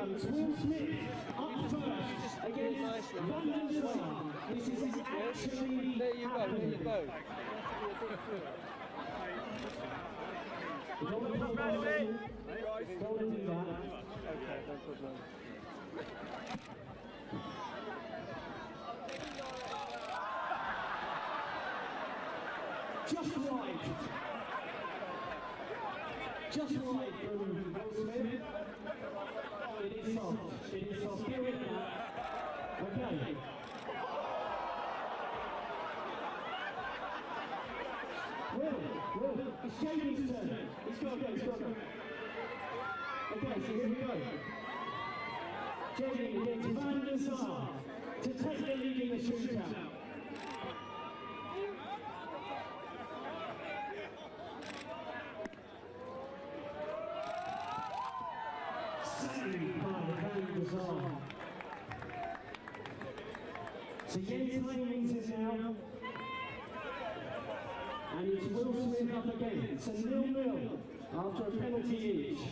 It's Will Smith up first against Van der Sar. This is actually There you go, there you go. Don't do that. Okay, no problem. Just right. Just right from Will Smith. It is soft. It is soft. Get rid of that. Okay. Will, it's Jamie's turn. He's got to go, he's got to go. Okay, so here we go. Jamie against Van der Sar to take the lead in the shootout. Saved by Van der Sar. So Jens Heimings is now. And it's Will Smith up again. It's a 0-0 after a penalty each.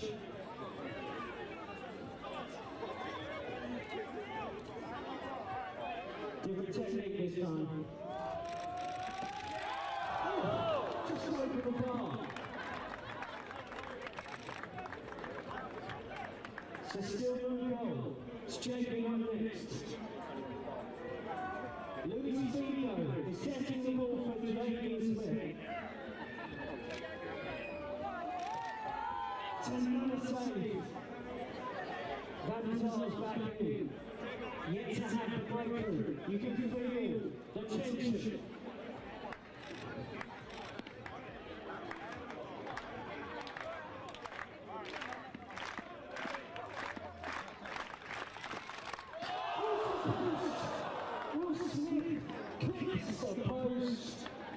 Different technique this time. Oh, just over the bar. So still no goal. It's JB on next. Louis Figo is setting the ball for JB Smith. It's another save. Van der Sar's back in. Yet to have the breakthrough. You can feel the tension. Will Smith kicks the post.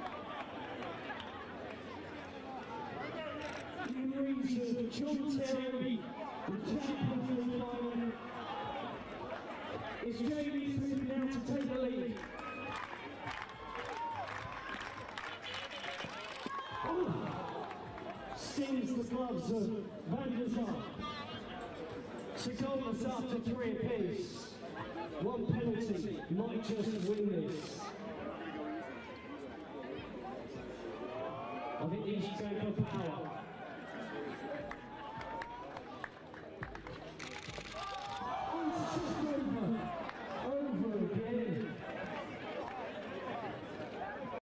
Memories of John Terry, the Champions League final. It's Jamie Smith now to take the lead. Oh, stings the gloves of Van der Sar. To goal us after 3 apiece. One penalty might just win this. I think he's going for power.